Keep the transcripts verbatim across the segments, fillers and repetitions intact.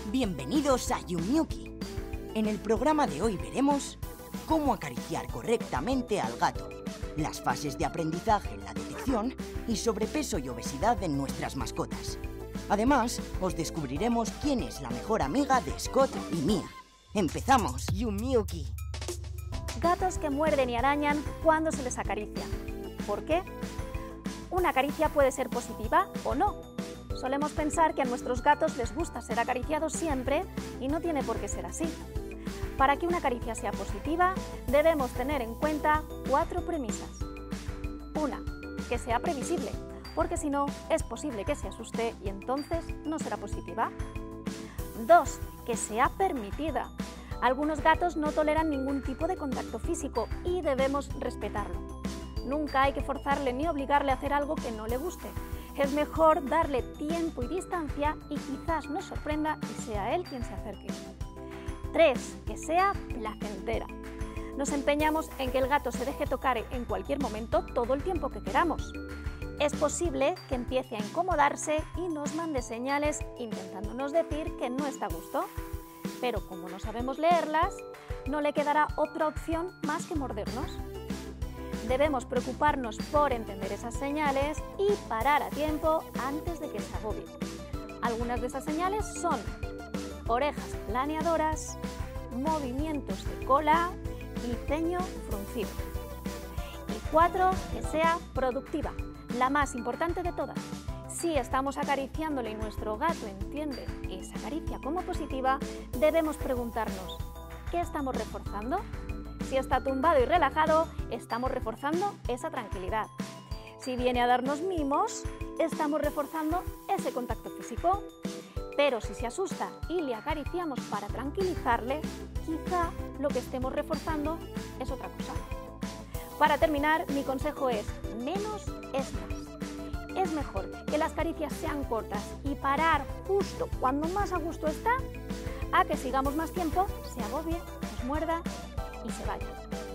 Bienvenidos a Yumyuki. En el programa de hoy veremos cómo acariciar correctamente al gato, las fases de aprendizaje en la detección y sobrepeso y obesidad en nuestras mascotas. Además, os descubriremos quién es la mejor amiga de Scott y Mia. ¡Empezamos! Yumyuki. Gatos que muerden y arañan cuando se les acaricia. ¿Por qué? Una caricia puede ser positiva o no. Solemos pensar que a nuestros gatos les gusta ser acariciados siempre y no tiene por qué ser así. Para que una caricia sea positiva, debemos tener en cuenta cuatro premisas. Una, que sea previsible, porque si no, es posible que se asuste y entonces no será positiva. Dos, que sea permitida. Algunos gatos no toleran ningún tipo de contacto físico y debemos respetarlo. Nunca hay que forzarle ni obligarle a hacer algo que no le guste. Es mejor darle tiempo y distancia y quizás nos sorprenda y sea él quien se acerque. Tres, que sea placentera. Nos empeñamos en que el gato se deje tocar en cualquier momento todo el tiempo que queramos. Es posible que empiece a incomodarse y nos mande señales intentándonos decir que no está a gusto. Pero como no sabemos leerlas, no le quedará otra opción más que mordernos. Debemos preocuparnos por entender esas señales y parar a tiempo antes de que se agobie. Algunas de esas señales son orejas planeadoras, movimientos de cola y ceño fruncido. Y cuatro, que sea productiva, la más importante de todas. Si estamos acariciándole y nuestro gato entiende esa caricia como positiva, debemos preguntarnos, ¿qué estamos reforzando? Si está tumbado y relajado, estamos reforzando esa tranquilidad. Si viene a darnos mimos, estamos reforzando ese contacto físico. Pero si se asusta y le acariciamos para tranquilizarle, quizá lo que estemos reforzando es otra cosa. Para terminar, mi consejo es, menos es más. Es mejor que las caricias sean cortas y parar justo cuando más a gusto está, a que sigamos más tiempo, se agobie, nos muerda y se vaya.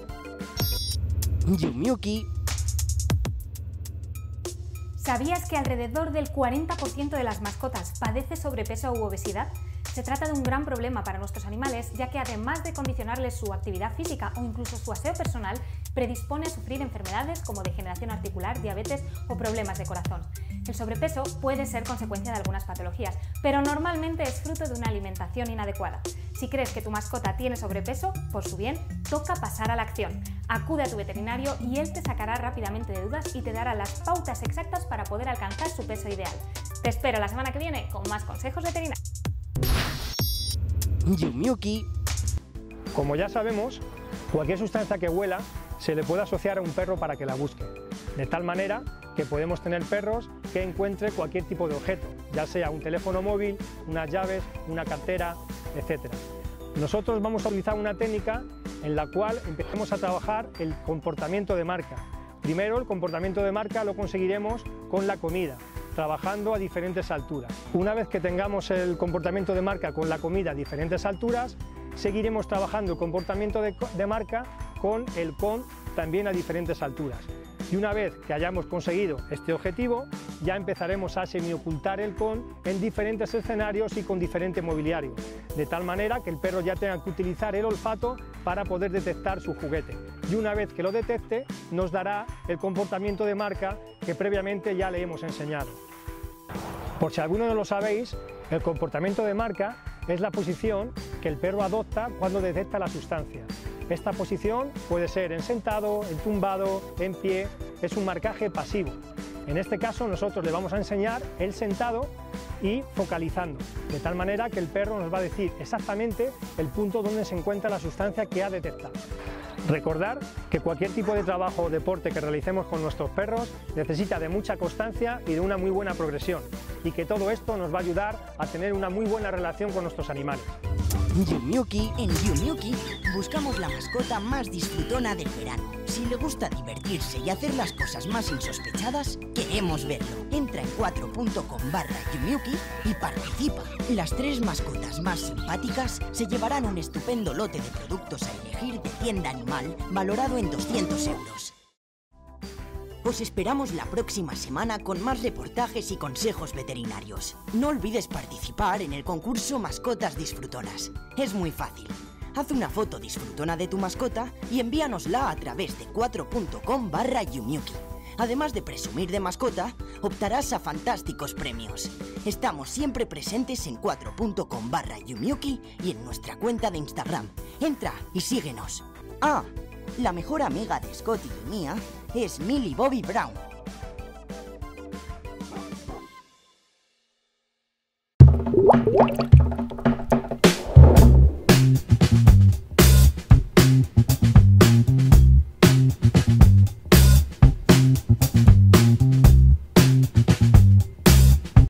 Yumyuki. ¿Sabías que alrededor del cuarenta por ciento de las mascotas padece sobrepeso u obesidad? Se trata de un gran problema para nuestros animales, ya que además de condicionarles su actividad física o incluso su aseo personal, predispone a sufrir enfermedades como degeneración articular, diabetes o problemas de corazón. El sobrepeso puede ser consecuencia de algunas patologías, pero normalmente es fruto de una alimentación inadecuada. Si crees que tu mascota tiene sobrepeso, por su bien, toca pasar a la acción. Acude a tu veterinario y él te sacará rápidamente de dudas y te dará las pautas exactas para poder alcanzar su peso ideal. Te espero la semana que viene con más consejos veterinarios. Yumyuki. Como ya sabemos, cualquier sustancia que huela se le puede asociar a un perro para que la busque, de tal manera que podemos tener perros que encuentren cualquier tipo de objeto, ya sea un teléfono móvil, unas llaves, una cartera, etcétera. Nosotros vamos a utilizar una técnica en la cual empecemos a trabajar el comportamiento de marca. Primero, el comportamiento de marca lo conseguiremos con la comida, trabajando a diferentes alturas. Una vez que tengamos el comportamiento de marca con la comida a diferentes alturas, seguiremos trabajando el comportamiento de, de marca con el con también a diferentes alturas. Y una vez que hayamos conseguido este objetivo, ya empezaremos a semiocultar el con en diferentes escenarios y con diferente mobiliario, de tal manera que el perro ya tenga que utilizar el olfato para poder detectar su juguete. Y una vez que lo detecte, nos dará el comportamiento de marca que previamente ya le hemos enseñado. Por si alguno no lo sabéis, el comportamiento de marca es la posición que el perro adopta cuando detecta la sustancia. Esta posición puede ser en sentado, en tumbado, en pie, es un marcaje pasivo. En este caso nosotros le vamos a enseñar el sentado y focalizando, de tal manera que el perro nos va a decir exactamente el punto donde se encuentra la sustancia que ha detectado. Recordar que cualquier tipo de trabajo o deporte que realicemos con nuestros perros necesita de mucha constancia y de una muy buena progresión, y que todo esto nos va a ayudar a tener una muy buena relación con nuestros animales. Yumyuki. En Yumyuki buscamos la mascota más disfrutona del verano. Si le gusta divertirse y hacer las cosas más insospechadas, queremos verlo. Entra en cuatro punto com barra Yumyuki y participa. Las tres mascotas más simpáticas se llevarán un estupendo lote de productos a elegir de tienda animal valorado en doscientos euros. Os esperamos la próxima semana con más reportajes y consejos veterinarios. No olvides participar en el concurso Mascotas Disfrutonas. Es muy fácil. Haz una foto disfrutona de tu mascota y envíanosla a través de cuatro punto com barra Yumiuki. Además de presumir de mascota, optarás a fantásticos premios. Estamos siempre presentes en cuatro punto com barra Yumiuki y en nuestra cuenta de Instagram. Entra y síguenos. Ah, la mejor amiga de Scotty y mía es Millie Bobby Brown.